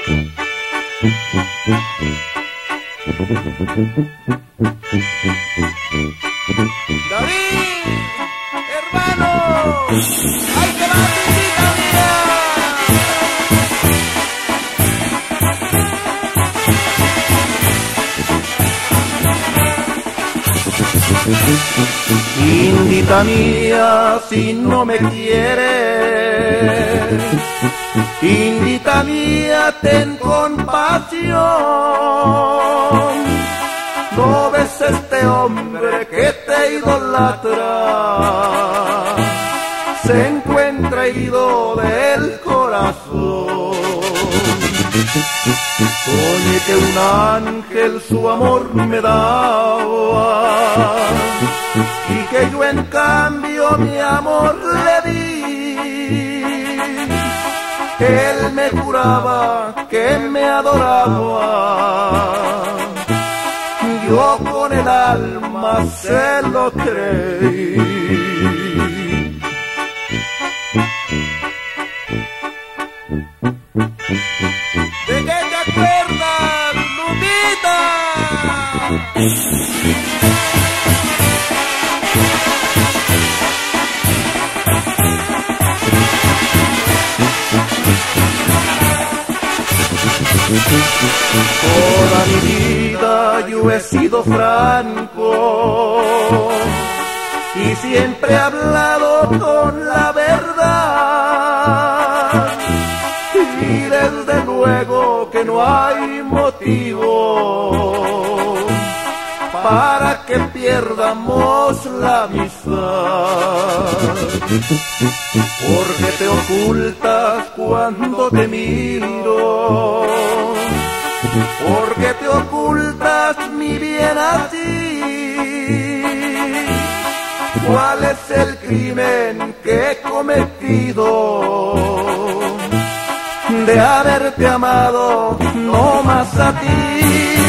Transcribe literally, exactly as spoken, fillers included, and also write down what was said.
David, hermano, ahí te va tu vida mía. Indita mía, si no me quieres, indita mía, ten compasión. No ves este hombre que te idolatra, se encuentra herido del corazón. Soñé que un ángel su amor me daba y que yo en cambio mi amor le di. Él me juraba que me adoraba, yo con el alma se lo creí. ¿De qué te acuerdas, Lupita? Toda mi vida yo he sido franco y siempre he hablado con la verdad, y desde luego que no hay motivo para que pierdamos la amistad. Porque te ocultas cuando te miro, porque te ocultas mi bien así. ¿Cuál es el crimen que he cometido de haberte amado no más a ti?